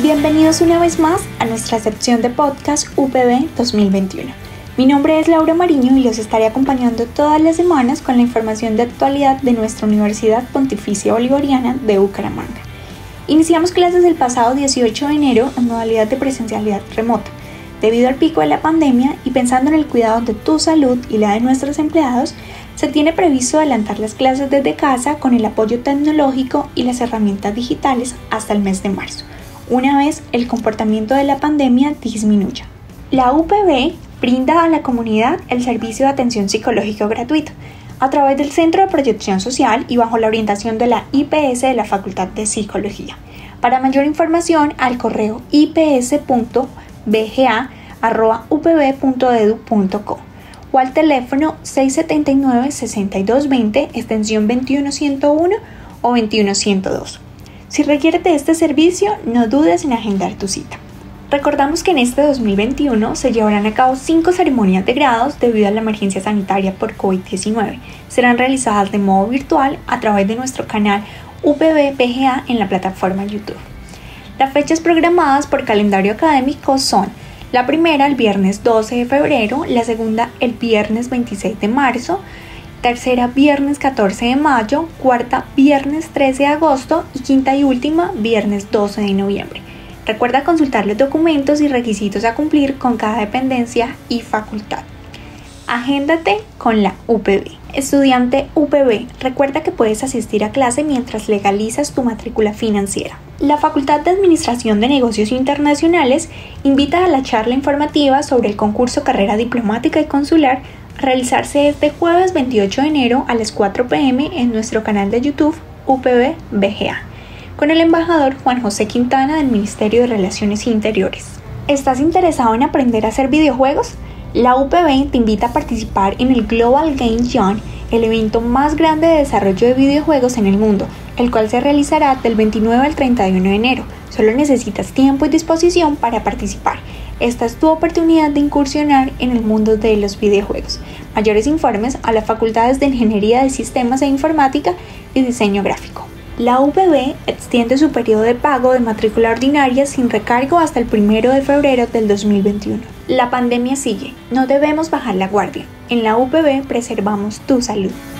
Bienvenidos una vez más a nuestra sección de podcast UPB 2021. Mi nombre es Laura Mariño y los estaré acompañando todas las semanas con la información de actualidad de nuestra Universidad Pontificia Bolivariana de Bucaramanga. Iniciamos clases el pasado 18 de enero en modalidad de presencialidad remota. Debido al pico de la pandemia y pensando en el cuidado de tu salud y la de nuestros empleados, se tiene previsto adelantar las clases desde casa con el apoyo tecnológico y las herramientas digitales hasta el mes de marzo, una vez el comportamiento de la pandemia disminuya. La UPB brinda a la comunidad el servicio de atención psicológica gratuito a través del Centro de Proyección Social y bajo la orientación de la IPS de la Facultad de Psicología. Para mayor información, al correo ips.bga@upb.edu.co o al teléfono 679-6220, extensión 21101 o 21102. Si requieres de este servicio, no dudes en agendar tu cita. Recordamos que en este 2021 se llevarán a cabo 5 ceremonias de grados debido a la emergencia sanitaria por COVID-19. Serán realizadas de modo virtual a través de nuestro canal UPB-BGA en la plataforma YouTube. Las fechas programadas por calendario académico son: la primera el viernes 12 de febrero, la segunda el viernes 26 de marzo, tercera viernes 14 de mayo, cuarta viernes 13 de agosto y quinta y última viernes 12 de noviembre. Recuerda consultar los documentos y requisitos a cumplir con cada dependencia y facultad. Agéndate con la UPB. Estudiante UPB, recuerda que puedes asistir a clase mientras legalizas tu matrícula financiera. La Facultad de Administración de Negocios Internacionales invita a la charla informativa sobre el concurso Carrera Diplomática y Consular a realizarse este jueves 28 de enero a las 4 p.m. en nuestro canal de YouTube UPB-BGA, con el embajador Juan José Quintana del Ministerio de Relaciones Interiores. ¿Estás interesado en aprender a hacer videojuegos? La UPB te invita a participar en el Global Game Jam, el evento más grande de desarrollo de videojuegos en el mundo, el cual se realizará del 29 al 31 de enero. Solo necesitas tiempo y disposición para participar. Esta es tu oportunidad de incursionar en el mundo de los videojuegos. Mayores informes a las facultades de Ingeniería de Sistemas e Informática y Diseño Gráfico. La UPB extiende su periodo de pago de matrícula ordinaria sin recargo hasta el 1 de febrero del 2021. La pandemia sigue, no debemos bajar la guardia. En la UPB preservamos tu salud.